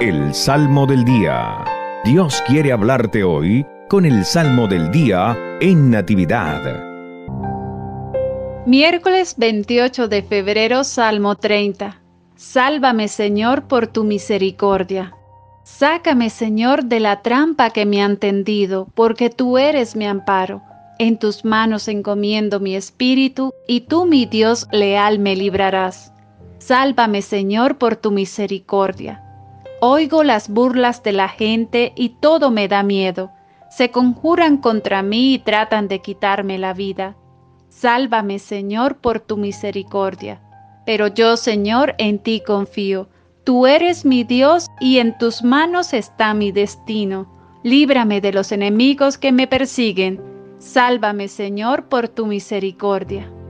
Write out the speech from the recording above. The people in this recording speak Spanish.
El Salmo del Día. Dios quiere hablarte hoy con el Salmo del Día en Natividad. Miércoles 28 de febrero, Salmo 30. Sálvame, Señor, por tu misericordia. Sácame, Señor, de la trampa que me han tendido, porque tú eres mi amparo. En tus manos encomiendo mi espíritu, y tú, mi Dios leal, me librarás. Sálvame, Señor, por tu misericordia. Oigo las burlas de la gente y todo me da miedo. Se conjuran contra mí y tratan de quitarme la vida. Sálvame, Señor, por tu misericordia. Pero yo, Señor, en ti confío. Tú eres mi Dios y en tus manos está mi destino. Líbrame de los enemigos que me persiguen. Sálvame, Señor, por tu misericordia.